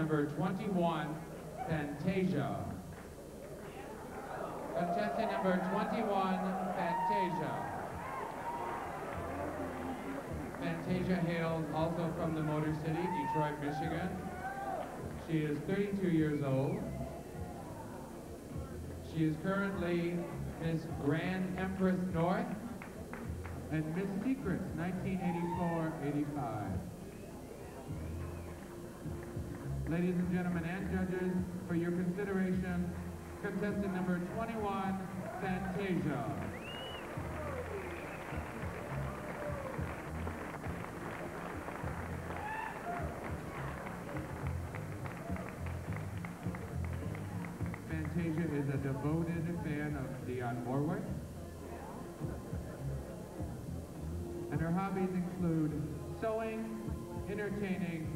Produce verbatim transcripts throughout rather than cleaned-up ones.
number twenty-one, Fantasia. Contestant number twenty-one, Fantasia. Fantasia hails also from the Motor City, Detroit, Michigan. She is thirty-two years old. She is currently Miss Grand Empress North and Miss Secrets nineteen eighty-four eighty-five. Ladies and gentlemen and judges, for your consideration, contestant number twenty-one, Fantasia. Fantasia is a devoted fan of Dionne Warwick, and her hobbies include sewing, entertaining,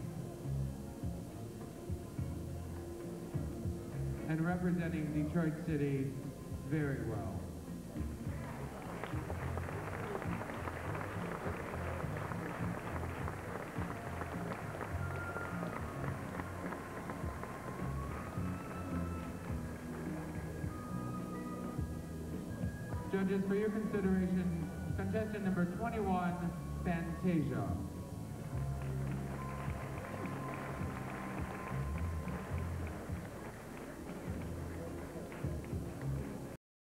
and representing Detroit City very well. Judges, for your consideration, contestant number twenty-one, Fantasia.